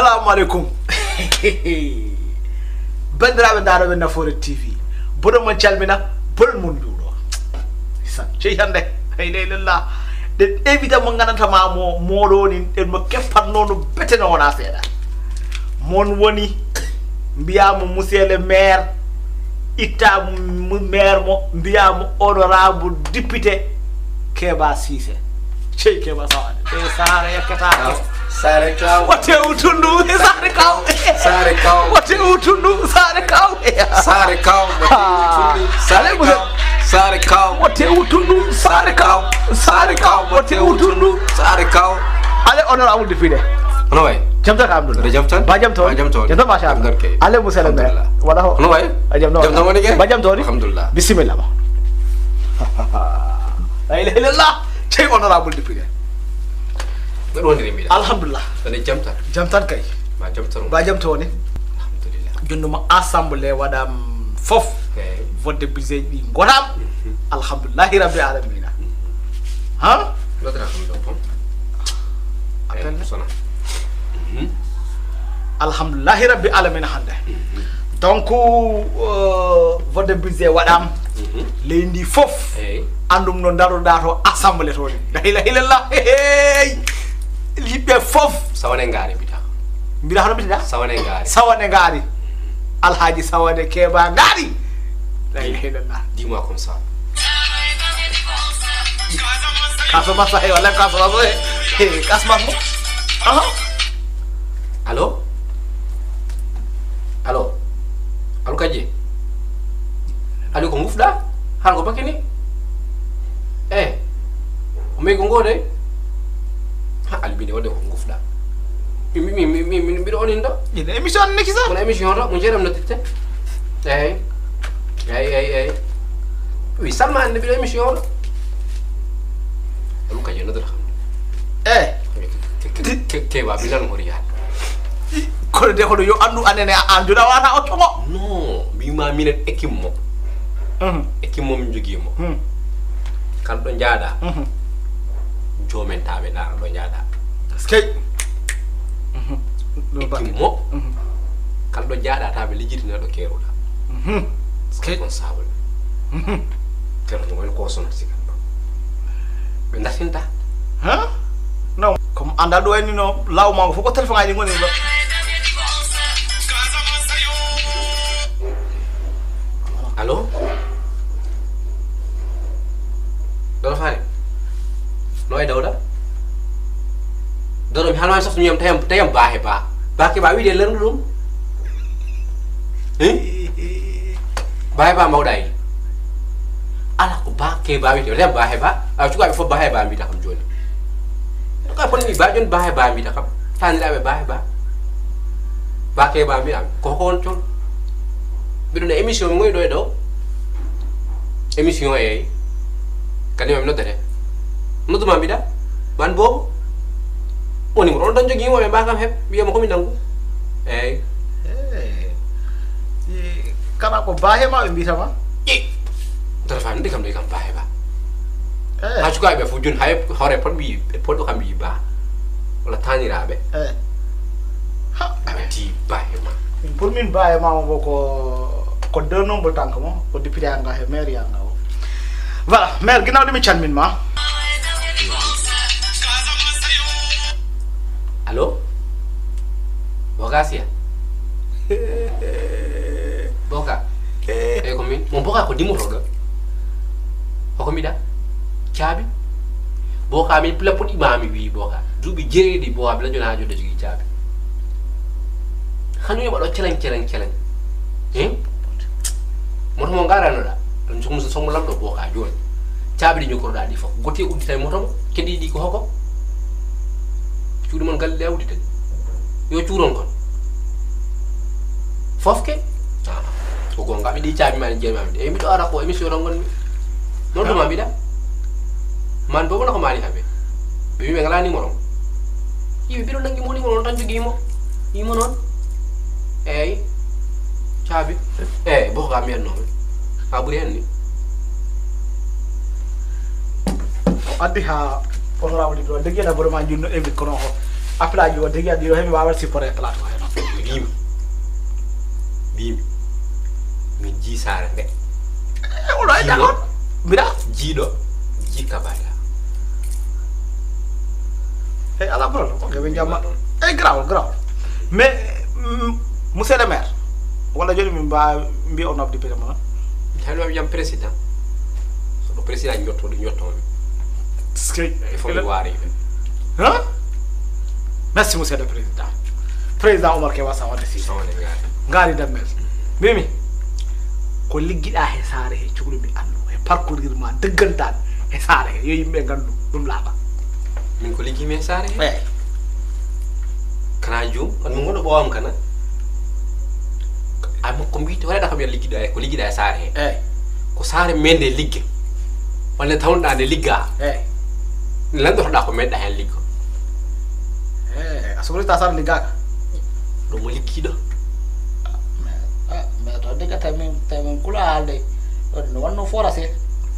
assalamu alaikum bandiraɓe ndaroɓe Nafoore TV boɗo mon calmina bol mon juuɗo cey hande haylellah ɗen évita mo gandatama mo moɗoni ɗen mo keppanno no beteno wona seeɗa mon woni mbiyamo monsieur le maire itta maire mo mbiyamo honorable député Keba Cissé cey Keba Sawade e sahara yakkata Sare kaw wate utundu sare kaw Sare kaw wate utundu sare kaw Sare kaw Sare kaw Sare kaw wate utundu sare kaw sare kaw wate utundu Sare kaw ale honorable député ono way jamta ka amdul Ada jamtan ba jamton jamta ma sha Allah ale musal maire wala ho ono way jamtan woni ke ba jamton alhamdulillah bismillah ba la ilaha illallah cey honorable député bedo woni mi alhamdulillah dane jamtan jamtan kay ba jamtan ba jamtoni alhamdulillah jonduma assemblée wadam fof vote budget bi godam alhamdulillah rabbil alamin ha lo dara xam do pom appel sona alhamdulillah rabbil alamin hande donc vote budget wadam lendi fof andum no daroda to assemblée to la ilaha illallah libe fof sawane ngari bita mbira hono bita sawane ngari alhaji sawane Keba ngari la ilaha illallah dis-moi comme ça kaso masa he wala kaso maso he kas maso aha allo allo allo kaje allo ko ngufda har ko bakini o me ko ngode ha albini wode ko ngufda mi bido onin do ina émission ne kisa mon émission do mo jeram no titte oui sama ne bido émission do allo kaje no dara xam ke wa bilan mo riya ko de ko yo andu anene anduda wata o tongo non mi ma minen équipe mo équipe mo mi jogi mo kan do jaada jomen tabe dara do jaada skay équipe mo kan do jaada tabe lijitina do keruda skay responsable kero mo ko son ci kan be ndasinta ha non comme anda do en no law ma fo ko téléphone ay ngoni lo allo dara fare noy dawda dara mi halma sax ñu yam tayam baaxe ba ke ba wi de leer dum baaxe ba mawday ala ko ba ke ba wi de rem baaxe ba a ci ko fo baaxe ba mi da xam joni ka pon ni ba jon baaxe ba mi da xam tan la be baaxe ba ke ba mi am ko ko on bi do émission ngoy doy do émission kan yo no dere no duma bida man bobo woni mo don jogi mo be bakam heb biya mo ko mi nangu kana ko bahe ma be mbita ma dara fa ndi kam de kam bahe ba ha ci ko be fu jun hay hore pot bi pot do kam bi ba wala tani rabe ha ti bahe ma pour min bahe ma mo ko deux nombre tank mo ko député nga he maire ya nga voilà maire ginaaw demi calmin ma allo boka sia boka ko min mo boka ko dimo roga ko mi da ciabi boka mi pula pudi mami wi boka dubi jeedi boka bla jona jodde jogi ciabi xanu yo bado celeng moto mo ngarano da dum so muso somo lamdo boka joni ciabi di ñukoro da di fo gote uddi tay moto kedi di ko hoko cuuɗi mon galle awdi tan yo cuuron kon fofke ko gonga mi di caabi man jeemam de mi do ara ko émission rongon mi non duma bida man bobo nako mali habe be mi ngala ni morom yi bi do nangi mo ni mo tan jogi mo yi mo non caabi bo ga mi no ha buri en ni addi ha honorable do de gena vraiment jinno e kono ho appela ji o degi adi hemi wawa supporter plateau heno bimi min ji sare nde oɗo ay d'accord mbiɗa jiiɗo ji kabata hey ala problème ok ɓe jamma ay grawol mais monsieur le maire walla joni min mbi o nobde pita mo tan wami jam président soɗo président ñottoɗo ñottomi il faut mi waari hein merci monsieur le président Omar Kewa Sawade si sawade ngari dammel mimi ko liggiɗa he saare he cuhlu mi andu e parcourir ma deggantan he saare he yo yimɓe gandu ɗum laaɓa min ko liggimi e saare he eyyi kana jum on min gonɗo ɓowam kana amma ko mbiyte waɗaɗa kam yo liggiɗa e ko liggiɗa e saare he eyyi ko saare men nde ligge wonde tawnoɗa nde ligga eyyi landotoɗa ko meɗɗa hen liggo a sohlita saare liggaka ɗo mo liggiɗo mais to digga tamin kula haalde no wanno foracé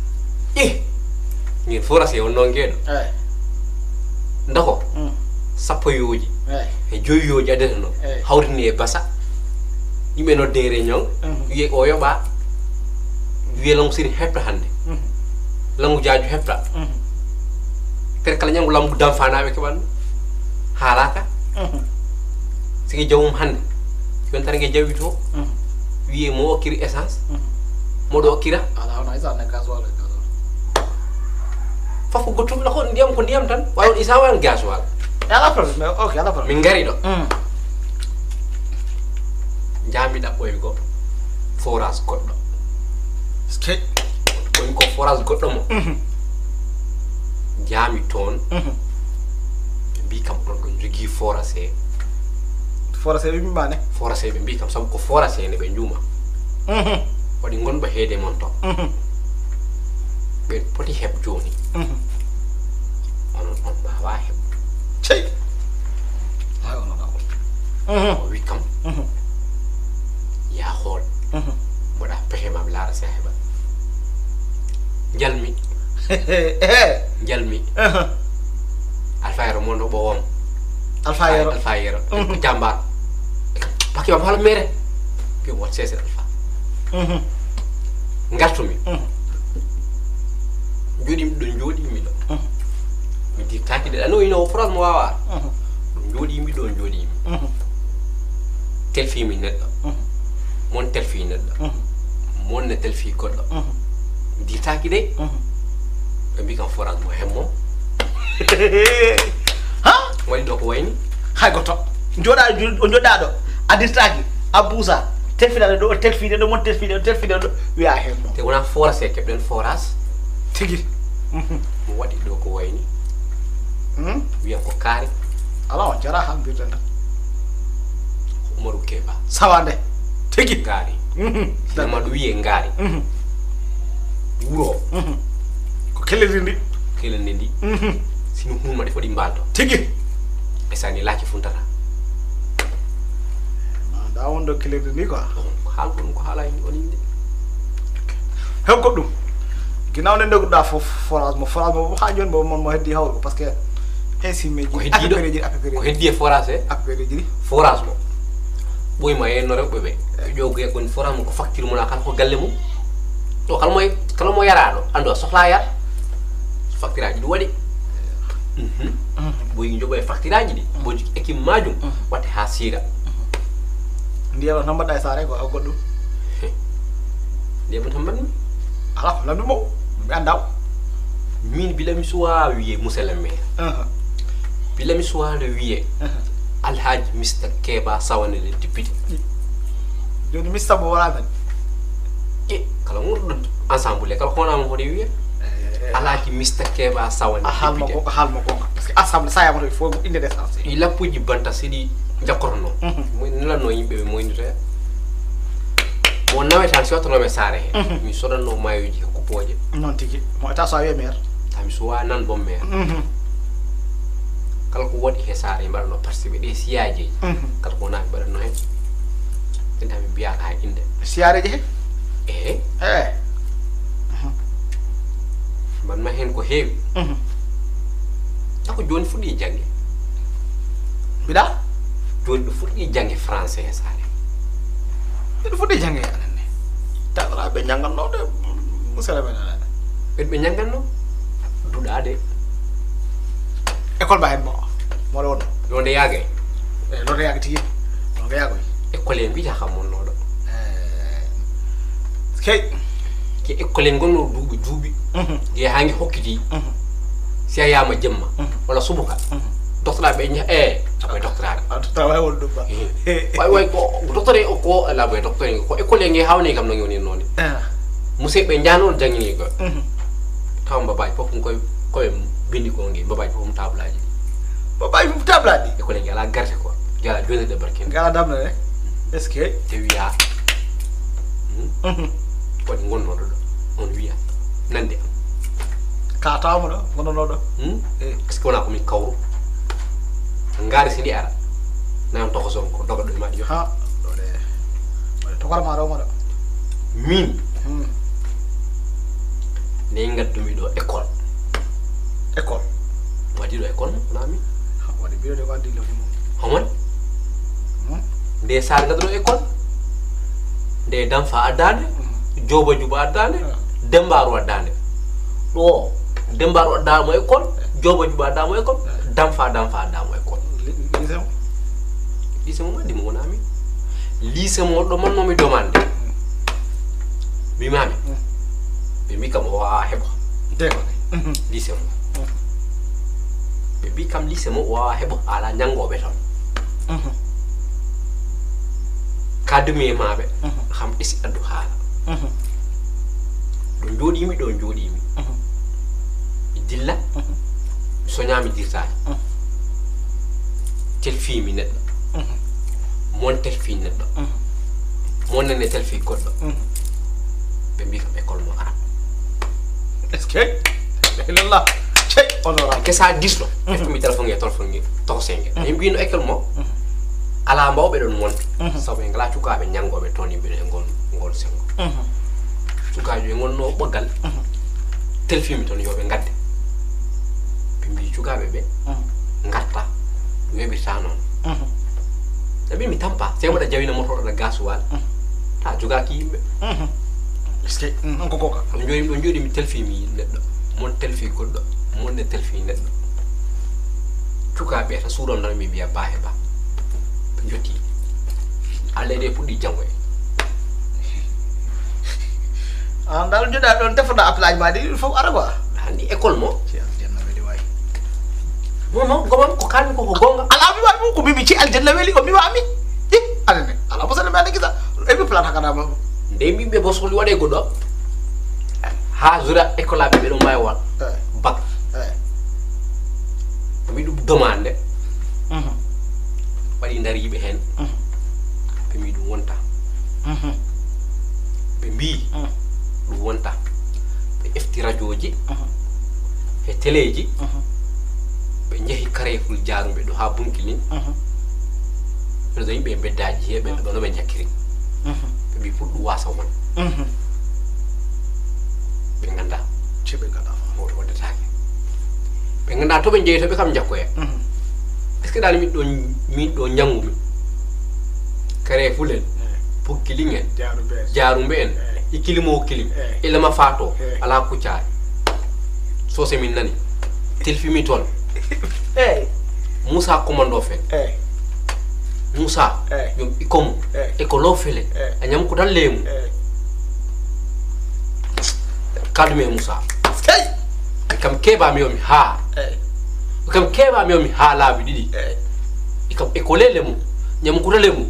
ngin foracé wonno ngeeɗo eyyi ndako sappo yoji eyyi e joyi yoji adeteno hawrini e basa yimɓe no de réunion wiye o yoɓa wiye langu siri hefta hande langu jaaju hefta kadi kala ñangu lamgu damfanaɓe keɓanno haalaka sigi jawmum hande yontare nge jawi to wiye mo okkiri essence moɗo okkira ala hono isane gasoil fof ko gottuɓe ko ndiyam tan wawi on isa wawi gasoil ala problème mais ok ala problème min gari ɗo jami ɗaɓɓoye go forage goɗɗo woni ko forage goɗɗo mo jami toon ɓe mbi kam ɗon ɗon jogui foracé foracé ɓe mbimane foracé ɓe mbi kam saabu ko foracé ne ɓe juuma waɗi gonɗo heede mon to ɓe poti heɓ joni onon on mbawa heɓ cey hay ono o wi kam ya hool mboɗa pexe mam laara sa heɓa jalmi jalmi alfayero mon ɗo ɓowom alfayero ko jambar bakki mam hala mere ɓe wot sese alfa gartumi joɗimi ɗo joɗimi ɗo mi dittaki de ano ino phrase mo wawa ɗum joɗimi ɗo joɗimi telfimi neɗɗo mon telfi neɗɗo mon ne telfi goɗɗo mi dittaki de ɓe mbi kam forage mo hemmo ha waɗi ɗo ko wayni hay goto joɗa ɗo a dirtaki a buusa telfiɗaɗe ɗo telfiɗe ɗo mon telfiɗe ɗo wiya hemmo te wona foracé keɓɗen forage tigui mo waɗi ɗo ko wayni wiya ko kaari ala on jara hambirde nda Umaru Keba sawande tigui ngaari sinama ɗo wiye ngaari wuro ko kellirdi ndi kelende ndi sino humaɗe foɗi mbalto tigui e sani laaki funtata da wonɗo kellirdi ndi quoi haal ko ɗum ko haala on inde hew goɗɗum guinaw nde ndeguɗa fof forage mo ha joni bo mon mo heddi hawr ko par ce que insimeji ko heddi e forage appareil ji forage mo ɓoyma yenno rewɓe ɓe ƴogo eggoni forage mo ko facture mona kala ko galle mum to kala mo yaraɗo ando a sohla yar facture aji ɗi waɗi boyi joɓo e facture aji ɗi bo jogui équipe majum watte ha siira ndiyam tan mbaɗɗa e saare ko goɗɗum ndiyam tan mbaɗmi ala ko landu mo mi andaw min bilami suwa wiye monsieur le maire bilami suwa le wiye alhaji Mr Keba Sawane le député joni Mr bo wala men kala gonɗo ensemble kala ko wonama hoɗe wiye alhaji Mr Keba Sawane député ko haalmo gonga par ce que assemblée sa yamato il faut inde d'essence i lappuji banta siɗi jakkotono nelanno yimɓeɓe moynitoya mo nawetan si wattanome saare he mi soɗanno mayoji ko kuppoje non tigui mo état so a wiye maire tami suwa nan bom maire kala ko waɗi he saare mbaɗano participer ɗe siyajeji kala ko wona mi mbaɗanno hen enda mi mbiyaka ha inde siyareji he e mbanma hen ko heewi ako joni fuɗɗi jangge bida joni ɗo fuɗɗi jange français sare ɗo fuɗɗi jange anane tawraɓe ñanganno de musala men anane ɓe ñanganno duɗade école ba hen mo mo wonno ɗo nde yaagay ɗo to yagati ɗo ga yagoy école en mbiyata kam wonnoɗo kay ke école gonno duuɓi ye hangi hokkiti si a yama jemma walla subuka doctorat ɓe ña aɓe doctorat tawa wol ɗum ba way ko docteur ko ala boy docteur ko école nge hawni kam no ngoni noni musse ɓe janoon jangini ko taw mbabaji fof koye bindi ko nge mbabaji fof tablaji babaji fof tablaji école nge ala garte ko jala joni de barkin ngala damna ne est ce que te wiya ko gonno do on wiya nande ka tawmo do gonno do est ce que wona ko min kawru ngari sindi ara nan to ko son ko dogo do ma di ha do de to ko ma do mo do min ne ngaddumi do école wadi do école na mi wadi biyo de wadi lo mo homon de sar ngaddo école de damfa adane joba juba adane dembaru adane do dembaru adane mo école joba juba adane mo école damfa adane mo école lycée mo madi mo nami lycée mo do man momi demande mi mami be mi kam wa hebo dego lycée mo be bi kam lycée mo wa hebo ala nyangobe ton kadumi mabe xam isi addu hala do jodimi dilla so nyami dirta tel fi mi neddo mon tel fi neddo mon ne tel fi goddo be mi kam école mo arab est ce que ilallah cey honorable ke sa dislo def mi téléphone ngi to senge mi bino école mo ala mbawbe don monti sabu ngala cukabe nyangobe toni be ngol sengo cukajo ngon no bogal tel film ton yobe ngadde bimbi cukabe be ngatta webi sanon tabi mi tampa sey wada jawina moto da gaswal ta juga ki yimbe est-ce que ko ka don jodi mi tel film yi neddo mon tel fi goddo mon ne tel fi neddo cukabe ta suron na mi biya bahe ba joti alle de pudi jangoy andal joda don defada apply ma di fo araba andi école mo ci aljanna weli way non gomam ko kalmi ko gonga ala mi wa ko bibi ci aljanna weli o mi wa mi ala ne ala bo sana be gisa e bi plan hakana ma de mi be bo soli wade godo ha zura école be do may wal bac mi du demande bari ndar yibe hen be mi du wonta be mbi du wonta be efti radioji e téléji be njehi kareful jaarumbe do ha bunkilin do do yimbe beddaji hebe do no be jakiri be mbi fuddu wasa won be nganda cebe gada mo do wadataake be nganda to be jeyi to be kam jakkoya est ce que dal min do nyangumi kare fulen pukkilingen jaarumbe en ikilimo kilim ilama fato ala kucaay so se min nani telfimi ton Musa commando fe Musa yom ikom e ko lo fele anyam ko dal lemu kadme Musa kam keba mi yomi ha kam keba mi yomi ha laabi didi ikam e ko lelemu nyam ko dalemu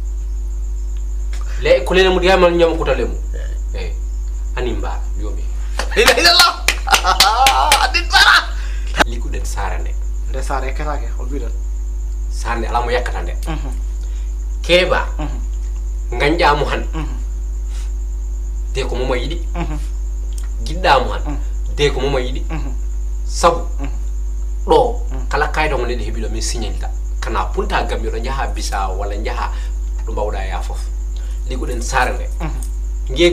le ko lelemu diamal nyam ko dalemu animba yomi ila Allah adit bara liku den sarane de sare kerake hol bidan sarne ala mo yakata de keba nganja mu han de ko mo yidi gidda mu han de ko mo yidi sabu do kala kaydo ngone de hebilo mi signalta kana punta gamiro nyaha bisa wala nyaha do bawda ya fof liku den sarane nge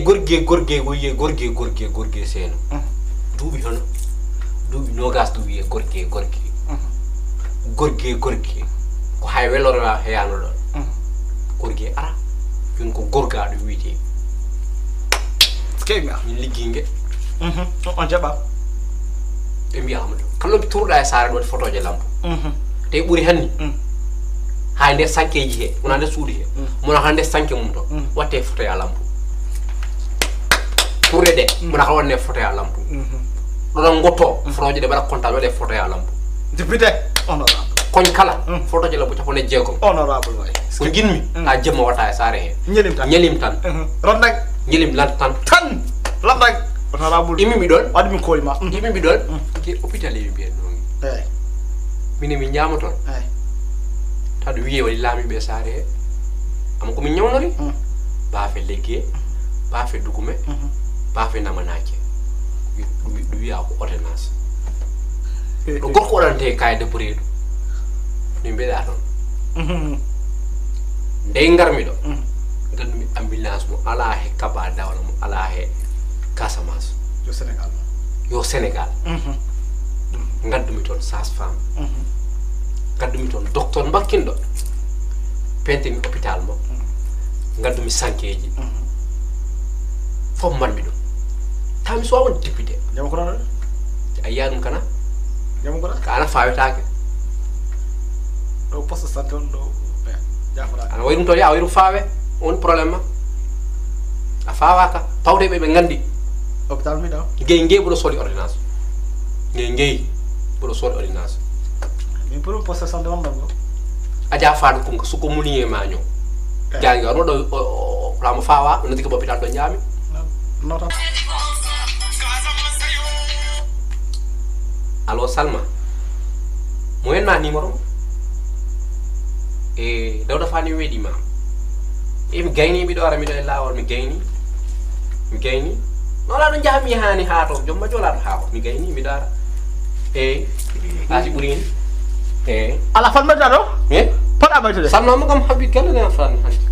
gorge seno dubi hono dubi nogas dubi gorge ko hay welor la heyano don gorge ara jun ko gorga do witi skema ni liginge on jaba e mi amado kallo bi tourda e sare do photo je lampo te buri hanni hande sankeji he wona de suudi he mona hande sanke mum to watte photo ya lampo tourde de mona ko wonne photo ya lampo don ngotto photo je de bara kontal wade photo ya lampo député honorable koñ kala photo je lampo tapone jeegom honorable way ko ginmi a jemma wata e sare he nyelim tan ron nak nyelim lan tan lam nak honorable imi mi don wadmi kolima imi mi don ke hôpital yi bi non mini mi nyama ton tadu wiye wali lami be sare am ko mi nyawnori ba fe legge ba fe dugume ba fe namanake du wiya ko ordonnance do gorko orante kay de buredu ni be da ton ndey ngarmi do ngandumi ambulance mo ala he kaba dawla mo ala he Casamance yo Sénégal ngandumi ton sas femme ngandumi ton docteur mbakindo pentimi hôpital mo ngandumi sankeji fom man mi do tam so won député jam ko non ayyanum kana jam ko kana fawetaake do poste santé on do jafara ana wayrun to ya wayru faawe on problème a faawaka pawde be ngandi hôpital mi do ngey bu do soli ordonnance ngey bu do soli ordonnance mi pour poste santé on do aja faadu ko su ko muniye maño jangi on do ramo faawa on dikko hôpital do nyami nota allo Salma moyen na numéro e dawda fani wedi ma e mi gayni bi do ara mi do lawol mi gayni no la do jami hani hato jomma jola ha mi gayni mi dara e asi burin e ala fan ma daro e pada ma to Salma mo kam habit kala na fan